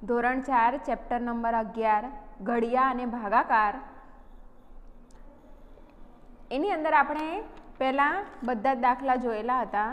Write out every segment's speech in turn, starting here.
ધોરણ 4 chapter number 11 ઘડિયા અને ભાગાકાર. એની અંદર આપણે પહેલાં બધા જ દાખલા જોયેલા હતા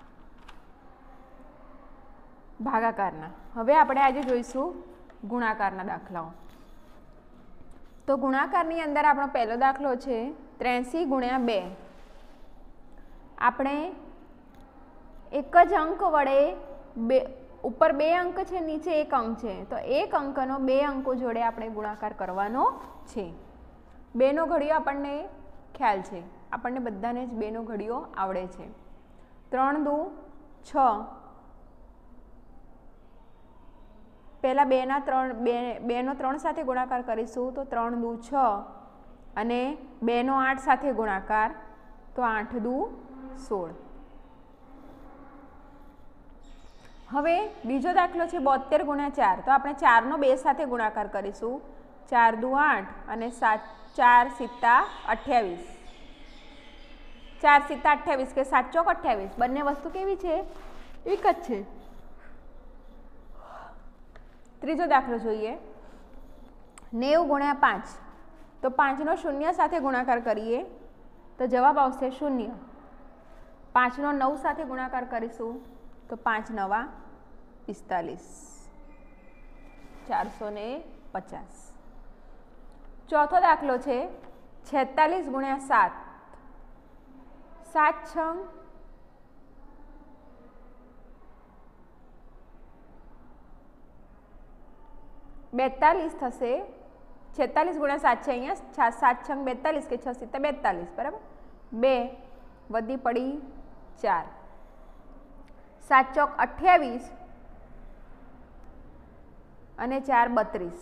ભાગાકારના. હવે આપણે આજે જોઈશું ગુણાકારના દાખલાઓ. તો ગુણાકારની અંદર આપણો પહેલો દાખલો છે 83 × 2. આપણે એક જ અંક વડે ઉપર 2 અંક છે, નીચે 1 અંક છે, તો 1 અંકનો 2 અંકો જોડે આપણે ગુણાકાર કરવાનો છે. 2નો ઘડિયો આપણને ખ્યાલ છે, આપણને બધાને જ 2નો ઘડિયો આવડે છે. 3 દુ 6. પહેલાં 2નો 3 સાથે ગુણાકાર કરીશું તો 3 દુ 6 અને 2નો 8 સાથે ગુણાકાર તો 8 દુ 16. હવે બીજો દાખલો છે 72 × 4. તો આપણે 4નો 2 સાથે ગુણાકાર કરીશું. 4 દુ 8 અને 4 સિત્તા 28. 4 સિત્તા 28 કે 7 ચોક 28. બંને વસ્તુ કેવી છે? એક જ છે. ત્રીજો દાખલો જોઈએ 90 × 5. તો 5નો 0 સાથે ગુણાકાર કરીએ તો જવાબ આવશે 0. 5નો 9 સાથે ગુણાકાર કરીશું તો 5 × 9 = 45. 450. ચોથો દાખલો છે 46 × 7. 7 6 42 થશે. 46 × 7 છે અહીંયા. 7 6 42 કે 6 સિત્તા 42, બરાબર. 2 વધી પડી 4. 7 ચોક 28 અને 4 32.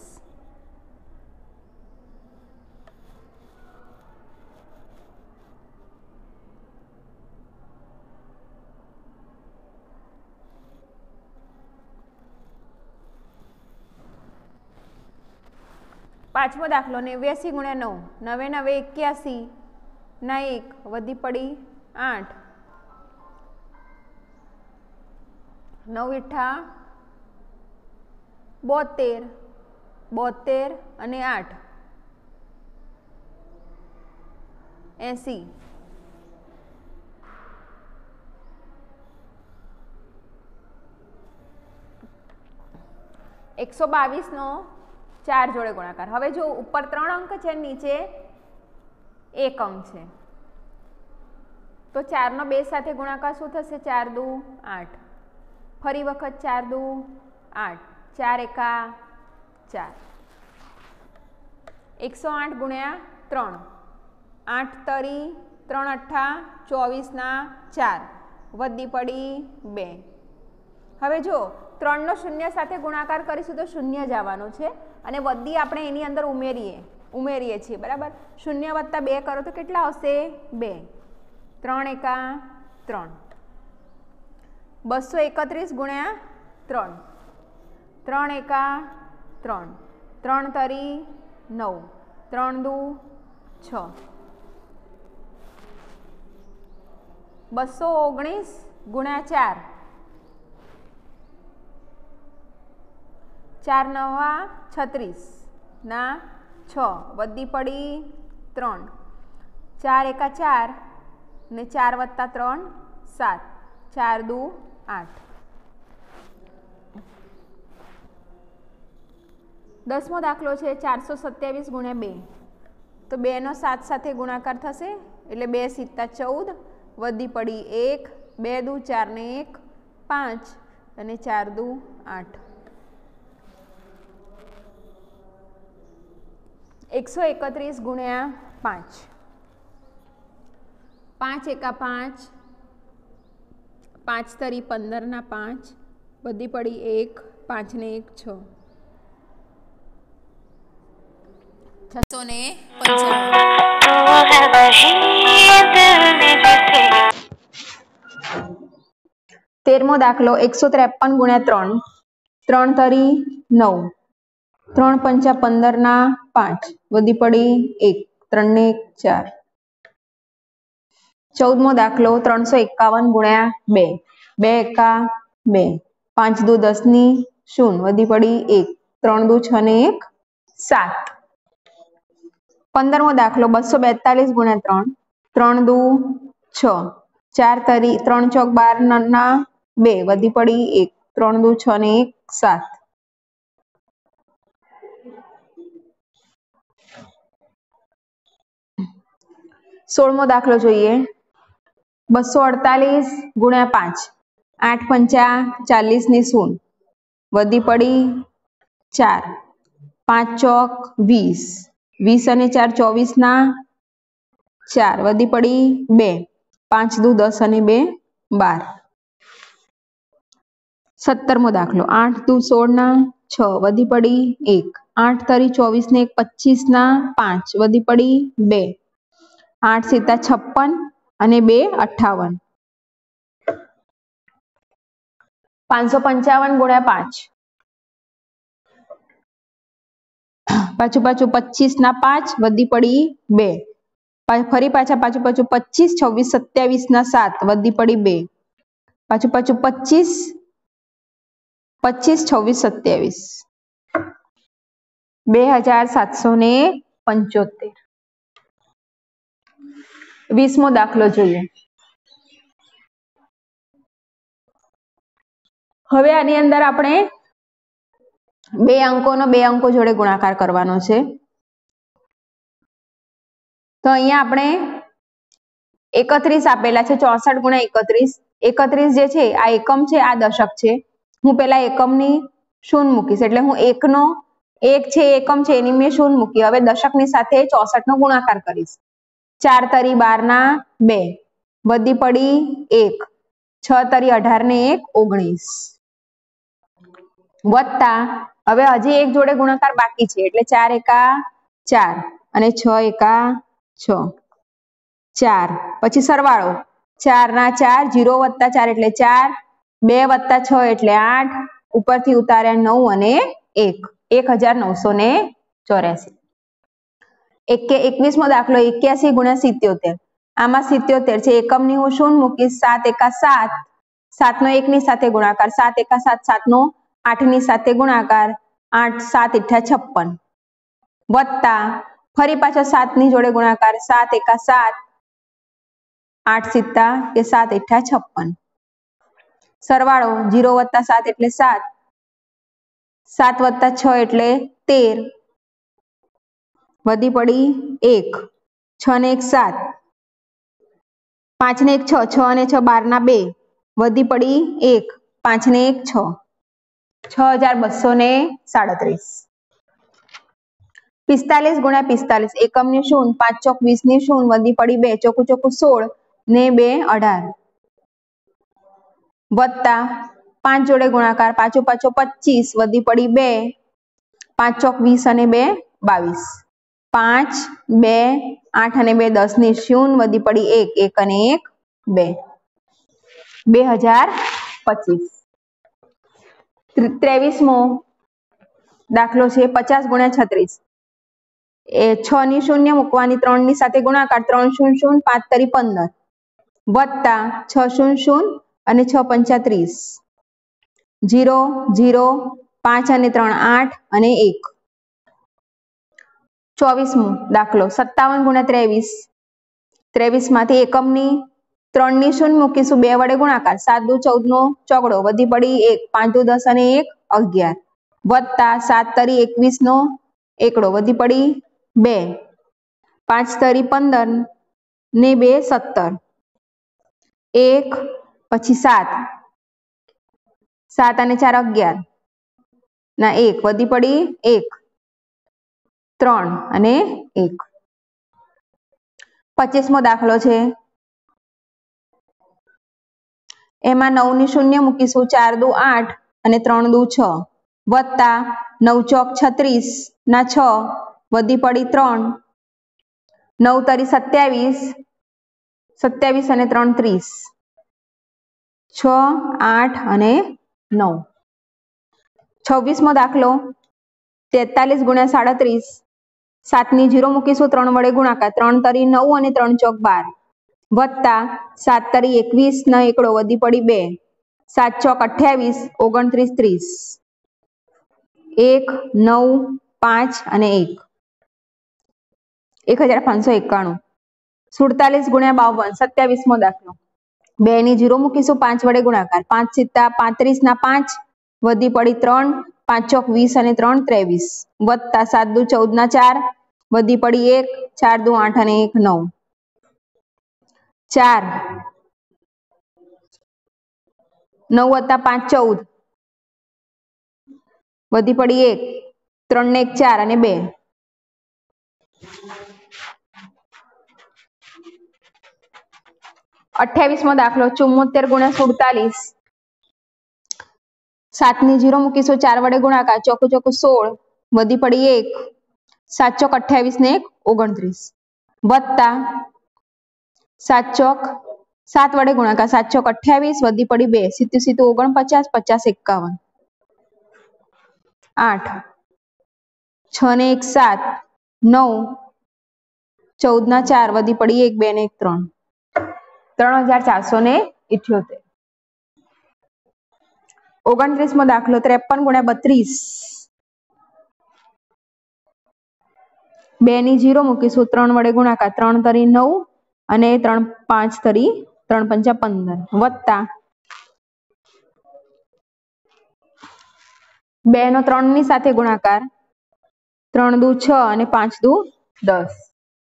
પાંચમો દાખલો 89 × 9. 9 9 81 ના 1 વધી પડી 8. 9 ઈઠા 72. 72 અને 8 80. 122નો 4 જોડે ગુણાકાર. હવે જો ઉપર 3 અંક છે, નીચે 1 અંક છે, તો 4નો 2 સાથે ગુણાકાર શું થશે? 4 દુ 8. ફરી વખત 4 દુ 8. 4 એકા 4. 108 × 3. 8 તરી 3 અઠ્ઠા 24 ના 4 વધી પડી 2. હવે જો 3નો 0 સાથે ગુણાકાર કરીશું તો 0 જ આવવાનો છે અને વધી આપણે એની અંદર ઉમેરીએ છીએ, બરાબર. 0 + 2 કરો તો કેટલા આવશે? 2. 3 એકા 3. 231 × 3. 3 એકા 3. 3 તરી 9. 3 દુ 6. 219 × 4. 4 9 36 ના 6 વધી પડી 3. 4 એકા 4 ને 4 + 3 7. 4 દુ 8. 10મો દાખલો છે 427 × 2. તો 2નો 7 સાથે ગુણાકાર થશે એટલે 2 સિત્તા 14 વધી પડી 1. 2 દુ 4 ને 1 5 અને 4 દુ 8. 131 × 5. 5 એકા 5. 5 તરી 15 ના 5 વધી પડી 1. 5 ને 1 6. 13મો દાખલો 153 × 3. 3 તરી 9. 3 પંચા 15 ના 5 વધી પડી 1. 3 ને 1 4. 14મો દાખલો 351 × 2. 2 એકા 2. 5 દુ 10 ની 0 વધી પડી 1. 3 દુ 6 ને 1 7. 15મો દાખલો 242 ગુણ્યા 3. 3 દુ 6. 4 તરી 3 ચોક 12 ના 2 વધી પડી 1. 3 દુ 6 ને 1 7. 16મો દાખલો જોઈએ 248 ગુણ્યા 5. 8 પંચા 40 ની 0 વધી પડી 4. 5 ચોક 20. 20 અને 4 24 ના 4 વધી પડી 2. 5 દુ 10 અને 2 12. 17મો દાખલો 8 દુ 16 ના 6 વધી પડી 1. 8 તરી 24 ને 1 25 ના 5 વધી પડી 2. 8 સીતા 56 અને 2 58. 555 ગુણ્યા 5. પાછું 25 ના 5 વધી પડી 2. ફરી પાછા પાછું 25 26 27 ના 7 વધી પડી 2. પાછું 25 26 26 27 2775. 20મો દાખલો જોઈએ હવે આની અંદર આપણે બે અંકો જોડે ગુણાકાર કરવાનો છે. તો અહીંયા આપણે 31 આપેલા છે 64 ગુણ્યા 31. 31 જે છે આ એકમ છે આ દશક છે. હું પેલા એકમની શૂન્ય મૂકીશ એટલે હું 1 નો 1 છે એકમ છે એની મેં શૂન્ય મૂકી. હવે દશકની સાથે 64 નો ગુણાકાર કરીશ. 4 તરી 12 ના 2 વધી પડી 1. 6 તરી 18 ને 1 19 વત્તા હવે હજી એક જોડે ગુણાકાર બાકી છે એટલે 4 એકા 4 અને 6 એકા 6 4 પછી સરવાળો 4 ના 4 0 વત્તા 4 એટલે 4 2 વત્તા 6 એટલે 8 ઉપરથી ઉતાર્યા 9 અને 1 1984. 21મો દાખલો 81 ગુણ્યા 77. આમાં 77 છે એકમની હું શૂન્ય મૂકીશ. 7 એકા 7 7 નો 1 ની સાથે ગુણાકાર 7 એકા 7 7 નો 8 ની સાથે ગુણાકાર 8 7 * 56 વત્તા ફરી પાછો 7 ની જોડે ગુણાકાર 7 એકા 7 8 સીતા કે 7 * 56 સરવાળો 0 વત્તા 7 એટલે 7 7 વત્તા 6 એટલે 13 વધી પડી 1 6 ને 1 7 5 ને 1 6 6 અને 6 12 ના 2 વધી પડી 1 5 ને 1 6 6237. 45 ગુણ્યા 45 એકમની શૂન્ય 5 ચોક 20 ની શૂન્ય વધી પડી 2 ચોકું ચોકું 16 ને 2 18 વત્તા 5 જોડે ગુણાકાર પાછો 25 વધી પડી 2 5 ચોક 20 અને 2 22 5 2 8 અને 2 10 ની શૂન્ય વધી પડી 1 1 અને 1 2 2025. 23મો દાખલો છે 50 ગુણ્યા 36. એ 6 ની શૂન્ય મૂકવાની 3 ની સાથે ગુણાકાર 3 0 0 5 તરી 15 વત્તા 6 0 0 અને 6 પંચા 30 0 0 5 અને 3 8 અને 1. 24મો દાખલો 57 ગુણ્યા 23. 23 માંથી એકમની 3 ની શૂન્ય મૂકીશું 2 વડે ગુણાકાર 7 દુ 14 નો ચોગડો વધી પડી 1 5 દુ 10 અને 1 11 વત્તા 7 તરી 21 નો એકડો વધી પડી 2 5 તરી 15 ને 2 17 1 પછી 7 7 અને 4 11 ના 1 વધી પડી 1 3 અને 1. 25મો દાખલો છે એમાં 9 ની શૂન્ય મૂકીશું 4 દુ 8 અને 3 દુ 6 વત્તા 9 ચોક 36 ના 6 વધી પડી 3 9 તરી 27 27 અને 3 30 6 8 અને 9. 26મો દાખલો 43 ગુણ્યા 37. 7 ની 0 મૂકીશું 3 વડે ગુણાકાર 3 તરી 9 અને 3 ચોક 12 વત્તા 7 તરી 21 ના એકડો વધી પડી 2 7 ચોક 28 29 30 1 9 5 અને 1 1591 47 ગુણ્યા 52 27મો દાખલો 2 ની 0 મૂકીશું 5 વડે ગુણાકાર 5 સિત્તા 35 ના 5 વધી પડી 3 5 ચોક 20 અને 3 23 વત્તા 7 દુ 14 ના 4 વધી પડી 1 4 દુ 8 અને 1 9 4 9 વત્તા 5 14 વધી પડી 1 3 ને 1 4 અને 2 28મો દાખલો 74 ગુણ્યા 47 7 ની 0 મૂકીશું 4 વડે ગુણાકાર ચોકુ ચોકુ 16 વધી પડી 1 7 ચોક 28 ને 1 29 વત્તા 7 ચોક 7 વડે ગુણાકાર 7 ચોક 28 વધી પડી 2 સીધું સીધું 49 50 51 8 6 ને 1 7 9 14 ના 4 વધી પડી 1 2 ને 1 3 3478 29મો દાખલો 53 ગુણ્યા 32 2 ની 0 મૂકીશું 3 વડે ગુણાકાર 3 તરી 9 અને 3 5 તરી 3 પંચા 15 વત્તા 2 નો 3 ની સાથે ગુણાકાર 3 દુ 6 અને 5 દુ 10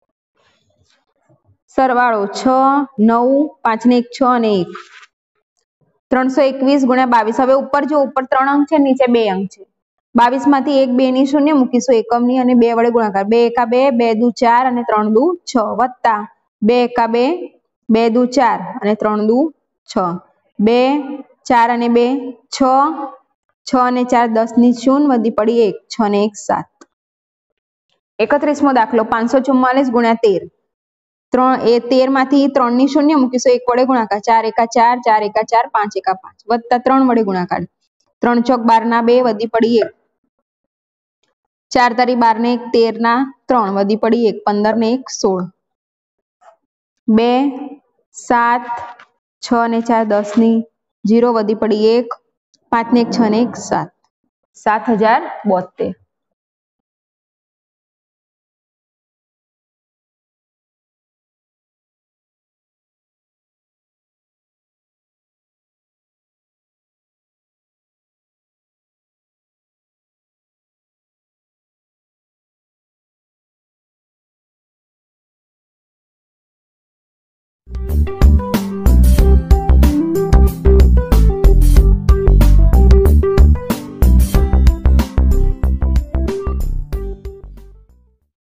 સરવાળો 6 9 5 ને 1 6 અને 1 321 ગુણ્યા 22 હવે ઉપર જો ઉપર 3 અંક છે નીચે 2 અંક છે 22 માંથી 1 2 ની શૂન્ય મૂકીશું એકમની અને 2 વડે ગુણાકાર 2 એકા 2 2 દુ 4 અને 3 દુ 6 વત્તા 2 એકા 2 2 દુ 4 અને 3 દુ 6 2 4 અને 2 6 6 અને 4 10 ની શૂન્ય વધી પડી 1 6 ને 1 7 31મો દાખલો 544 ગુણ્યા 13 13 માંથી 3 ની શૂન્ય મૂકીશું 1 વડે ગુણાકાર 4 એકા 4 4 એકા 4 5 એકા 5 વત્તા 3 વડે ગુણાકાર 3 ચોક 12 ના 2 વધી પડી 1 4 તરી 12 ને 1 13 ના 3 વધી પડી 1 15 ને 1 16 2 7 6 ને 4 10 ની 0 વધી પડી 1 5 ને 1 6 ને 1 7 7072